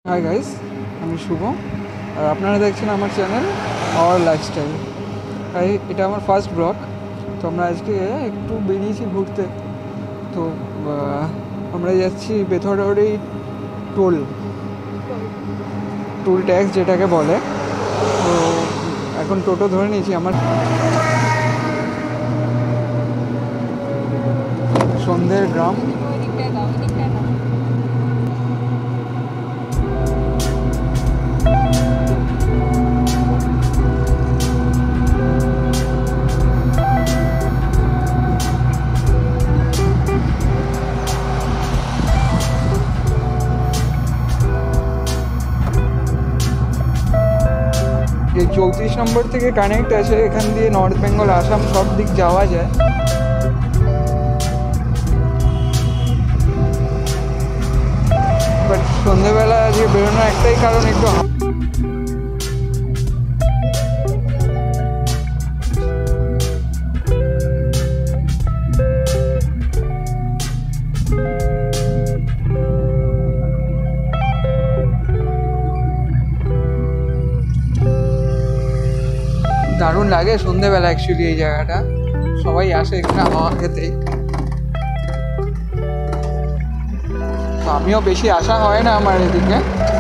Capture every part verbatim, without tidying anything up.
Hi guys, আমি শুভ আর আপনারা দেখছেন আমার চ্যানেল আওয়ার লাইফস্টাইল। তাই এটা আমার ফার্স্ট ব্লগ। তো আমরা আজকে একটু বেরিয়েছি ঘুরতে। তো আমরা যাচ্ছি বেথুয়াডাহারি টোল টোল ট্যাক্স যেটাকে বলে। তো এখন টোটো ধরে নিয়েছি। আমার সন্ধ্যের গ্রাম, এই চৌত্রিশ নম্বর থেকে কানেক্ট আছে। এখান দিয়ে নর্থ বেঙ্গল, আসাম সব দিক যাওয়া যায়। বাট সন্ধেবেলা আজকে বেরোনোর একটাই কারণ, একটু দারুণ লাগে সন্ধেবেলা। অ্যাকচুয়ালি এই জায়গাটা সবাই আসে এখানে হাওয়া খেতেই। তো আমিও বেশি আসা হয় না আমার এদিকে।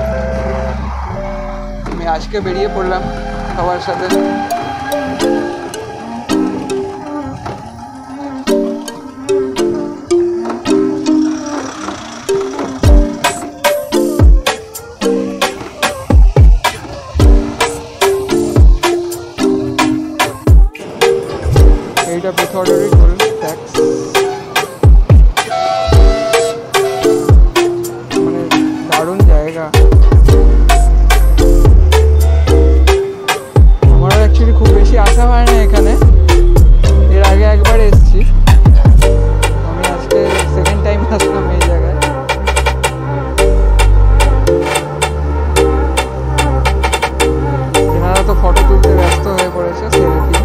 আমি আজকে বেরিয়ে পড়লাম সবার সাথে। এইটা বেথুয়াডাহারি টোল ট্যাক্স। মানে দারুণ জায়গা। আমার অ্যাকচুয়ালি খুব বেশি আসা হয় না এখানে। এর আগে একবার এসেছি, আমি আজকে সেকেন্ড টাইম আসলাম এই জায়গায়। এনারা তো ফটো তুলতে ব্যস্ত হয়ে পড়েছে, সেলফি।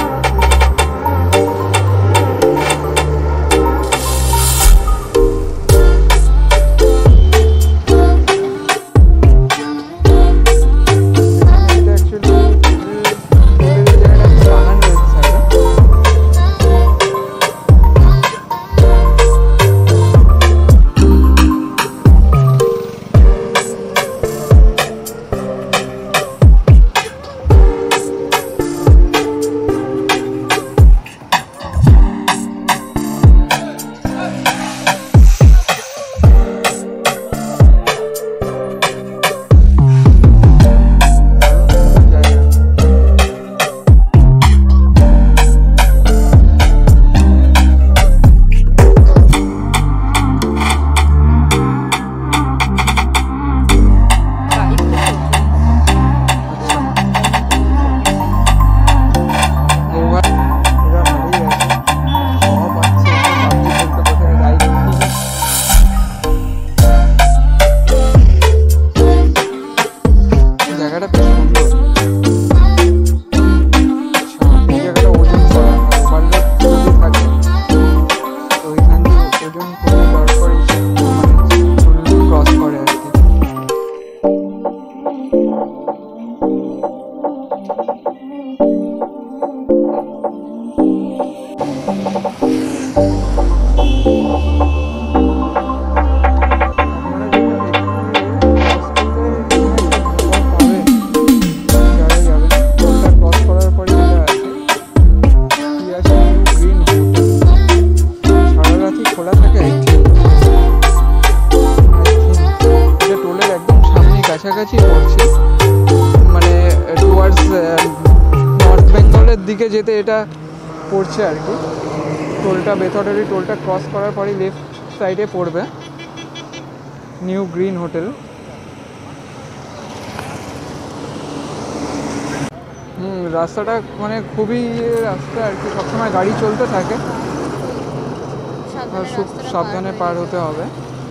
কাছাকাছি পড়ছে, মানে টুয়ার্ডস নর্থ বেঙ্গলের দিকে যেতে এটা পড়ছে আর কি। টোলটা বেথুয়াডাহারি টোলটা ক্রস করার পরে লেফট সাইডে পড়বে নিউ গ্রিন হোটেল। হুম রাস্তাটা মানে খুবই রাস্তা আর কি, সবসময় গাড়ি চলতে থাকে, খুব সাবধানে পার হতে হবে।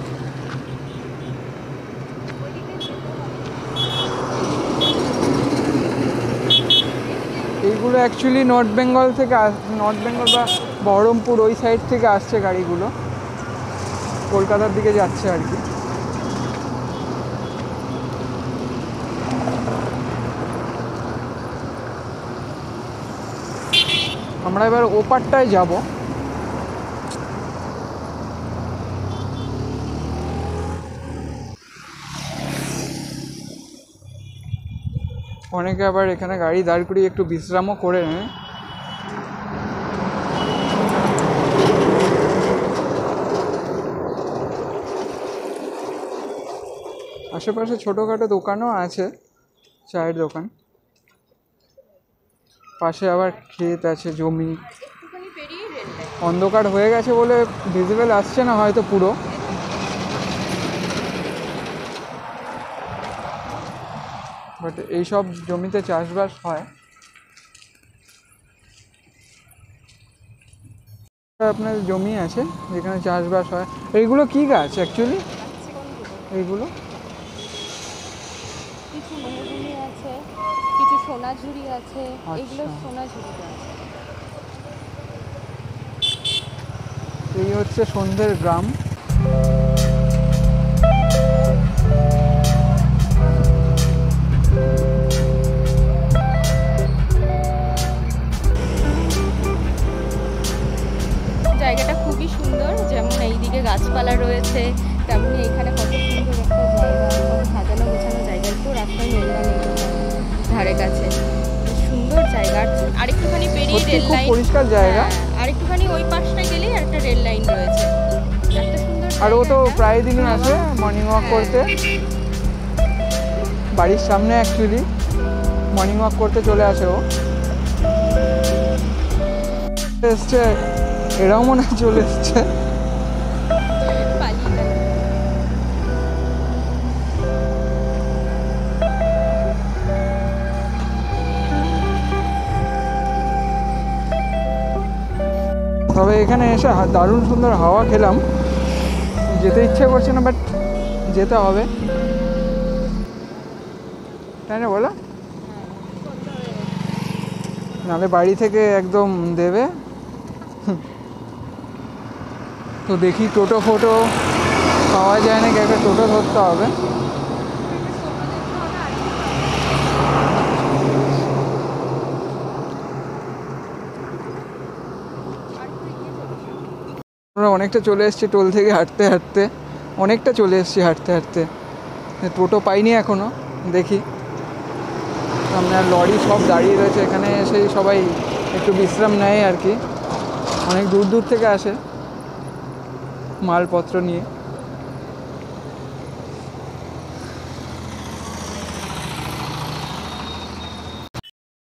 এইগুলো অ্যাকচুয়ালি নর্থ বেঙ্গল থেকে, নর্থ বেঙ্গল বা বহরমপুর ওই সাইড থেকে আসছে গাড়িগুলো, কলকাতার দিকে যাচ্ছে আর কি। আমরা এবার ওপারটায় যাব। অনেকে আবার এখানে গাড়ি দাঁড় করিয়ে একটু বিশ্রামও করে নেয়। আশেপাশে ছোটোখাটো দোকানও আছে, চায়ের দোকান। পাশে আবার ক্ষেত আছে, জমি। অন্ধকার হয়ে গেছে বলে ভিজিবল আসছে না হয়তো পুরো। বাট এইসব জমিতে চাষবাস হয়। আপনার জমি আছে যেখানে চাষবাস হয়। এইগুলো কি গাছ অ্যাকচুয়ালি? এইগুলো কিছু মেহগনি আছে, কিছু সোনাঝুরি আছে। এগুলো সোনাঝুরি গাছ। এই হচ্ছে সন্ধ্যের গ্রাম। জায়গাটা খুবই সুন্দর, যেমন এইদিকে গাছপালা রয়েছে তেমনি এখানে কত সুন্দর একটা জায়গা, সাজানো গোছানো জায়গা। একটু রাস্তায় মেলবা নেই ধারে কাছে, সুন্দর জায়গা। আর একটুখানি পেরিয়ে রেল লাইন, পরিষ্কার জায়গা। আর একটুখানি ওই পাশটা গেলেই একটা রেল লাইন রয়েছে। একটা সুন্দর। আর ও তো প্রায় দিনই আসে মর্নিং ওয়াক করতে। বাড়ির সামনে অ্যাকচুয়ালি মর্নিং ওয়াক করতে চলে আসে ও। এসছে, এরাও মনে হয় চলে এসছে। তবে এখানে এসে দারুণ সুন্দর হাওয়া খেলাম। যেতে ইচ্ছে করছে না, বাট যেতে হবে, তাই না বলো? নাহলে বাড়ি থেকে একদম দেবে। তো দেখি টোটো ফোটো পাওয়া যায় নাকি, একটা টোটো ধরতে হবে। আমরা অনেকটা চলে এসেছি টোল থেকে হাঁটতে হাঁটতে, অনেকটা চলে এসেছি হাঁটতে হাঁটতে। টোটো পাইনি এখনও, দেখি। সামনে আর লরি সব দাঁড়িয়ে রয়েছে, এখানে এসেই সবাই একটু বিশ্রাম নেয় আর কি। অনেক দূর দূর থেকে আসে মালপত্র নিয়ে।